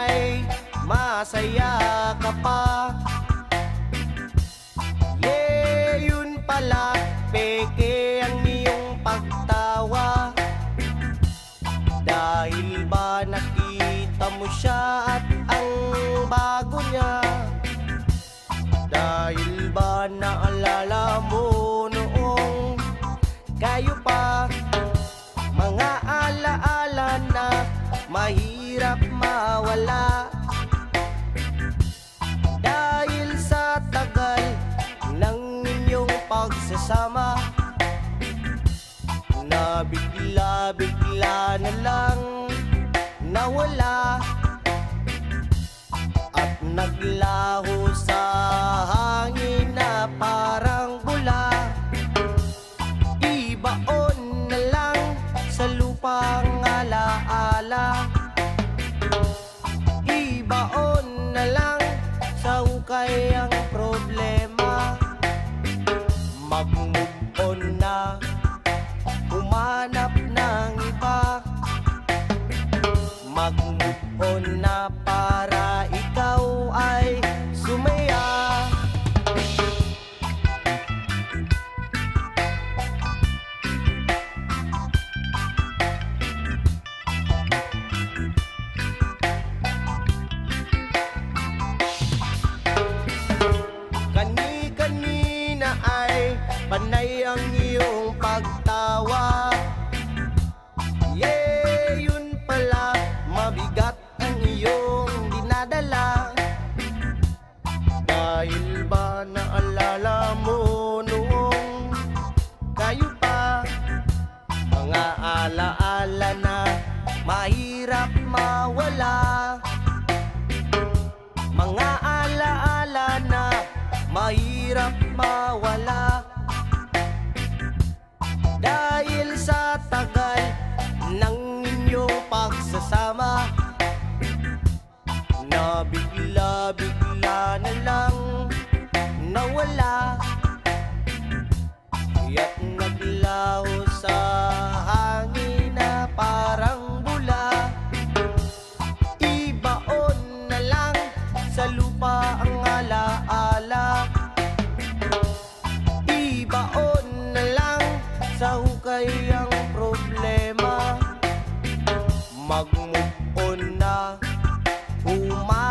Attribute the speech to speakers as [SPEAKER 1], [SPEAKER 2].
[SPEAKER 1] ay masaya ka pa. Yeah, yun pala, peke ang iyong pagtawa. Dahil ba nakita mo siya at ang bago niya? Dahil ba naalala mo noong kayo pa? Mga alaala na mahirap mawala. Dahil sa tagal ng inyong pagsasama, na bigla-bigla na lang nawala at naglaho sa hangin na parang bula. Ibaon na lang sa lupang alaala. Ibaon na lang sa hukay ang problema. Mag-move on na, humanap ng iba. Mag-move on na para ikaw ay sumaya. Kani-kanina ay panay ang iyong pagtawa. Yeah, yun pala, mabigat ang iyong dinadala. Dahil ba naalala mo noong kayo pa? Mga alaala na mahirap mawala. Mga alaala na mahirap mawala. Dahil sa tagal ng inyong pagsasama, na bigla-bigla na lang nawala at naglaho sa hangin na parang bula. Ibaon na lang sa lupa ang alaala. Ibaon na lang sa hukay ang problema. Mag-move on na, humanap